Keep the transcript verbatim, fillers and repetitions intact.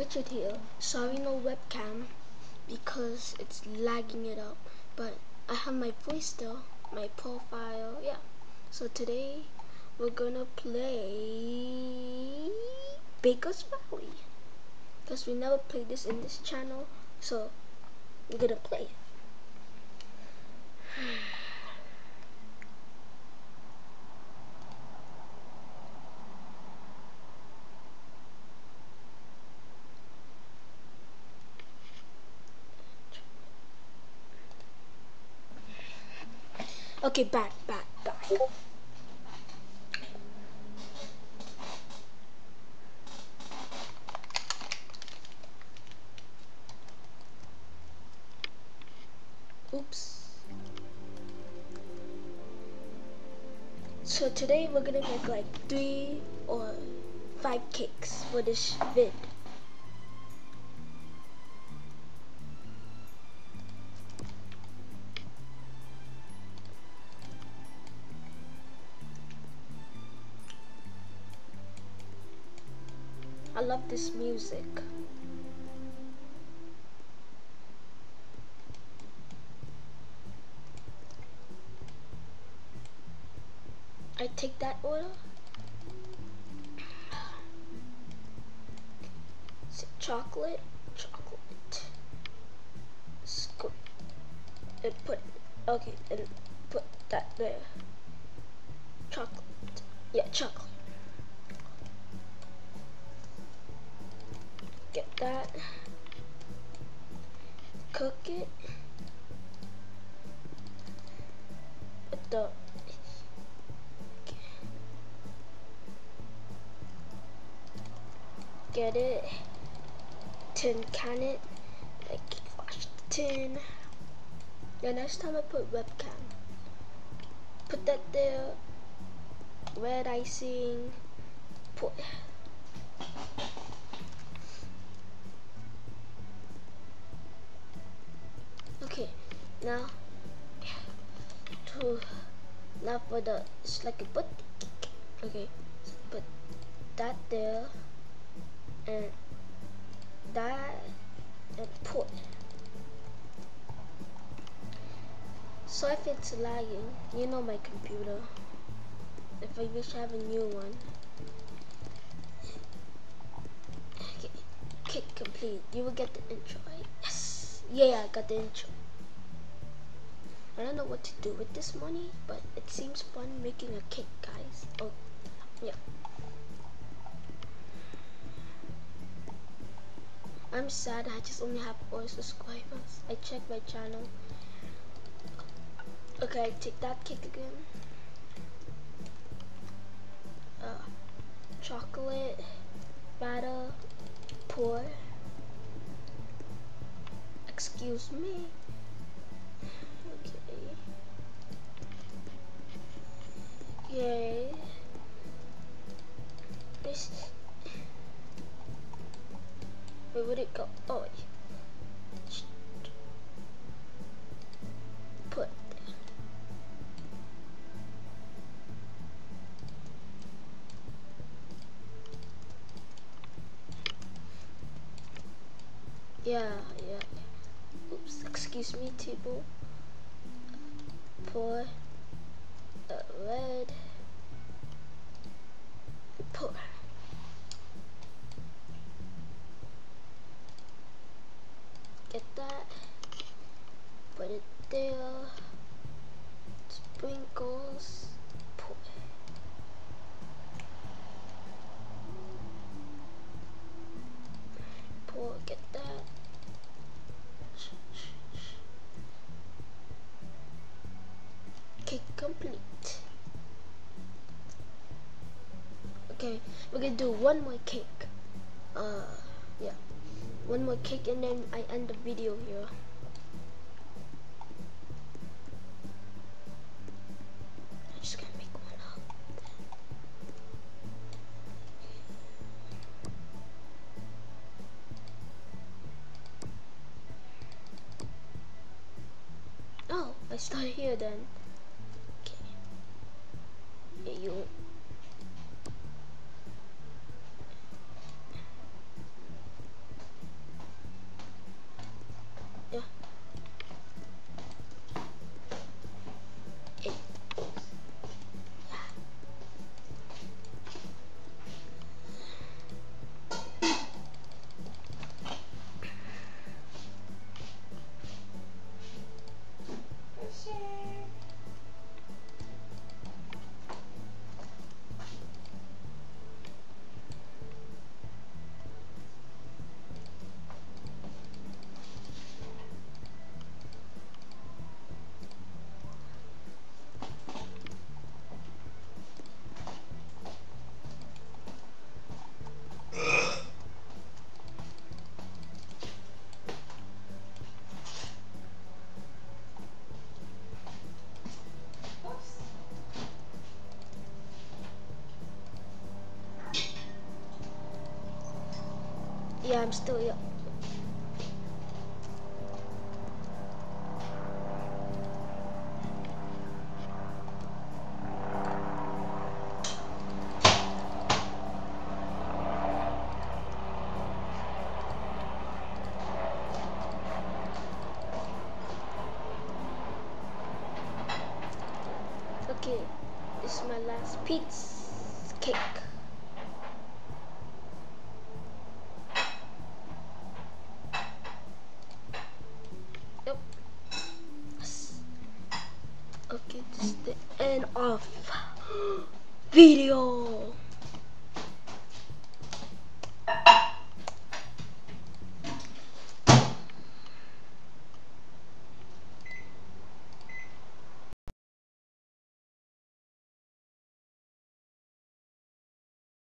Richard here. Sorry no webcam because it's lagging it up, but I have my voice still, my profile, yeah. So today we're gonna play Baker's Valley because we never played this in this channel, so we're gonna play it. Okay, back, back, back. Oops. So today we're gonna make like three or five cakes for this vid. I love this music. I take that order. Is it chocolate? Chocolate. Scoop. And put, okay, and put that there. Chocolate. Yeah, chocolate. Get that. Cook it. Put the get it, tin can it, like wash the tin. Yeah, next time I put webcam, put that there, red icing, put. Okay, now, to, now for the, it's like a put, okay, put that there, and that, and put. So if it's lagging, you know my computer. If I wish I have a new one. Okay, cake complete. You will get the intro, right? Yes! Yeah, I got the intro. I don't know what to do with this money, but it seems fun making a cake, guys. Oh, yeah. I'm sad I just only have four subscribers. I checked my channel. Okay, take that cake again. Uh, chocolate, batter, pour. Excuse me. Okay. Yay. This. Where would it go? Oh, wait. Put. Yeah, yeah. Oops, excuse me, table. Pour. Uh, red. Pour. Get that. Put it there. Sprinkles. Pour. Pour. Get that. Cake complete. Okay, we're gonna do one more cake. Uh, yeah, one more cake, and then I end the video here. I'm just gonna make one up. Oh, I start here then. Okay. Yeah, you. Yeah. It, yeah, I'm still yeah. Okay, this is my last piece cake. Yep. Okay, this is the end of video.